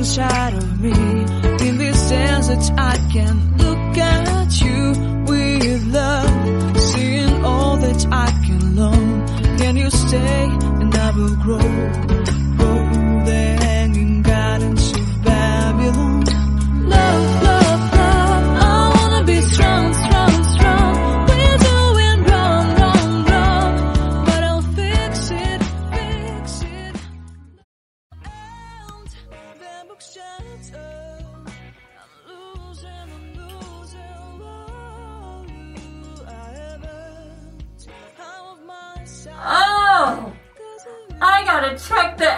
inside of me. In this sense that I can look at you with love, seeing all that I can learn. Can you stay and I will grow the hanging gardens of Babylon. Love, love, love, I wanna be strong, strong, strong. We're doing wrong, wrong, wrong, but I'll fix it, fix it. And the book shuts up. I'm losing, oh, I haven't out of my sight. Oh, I gotta check the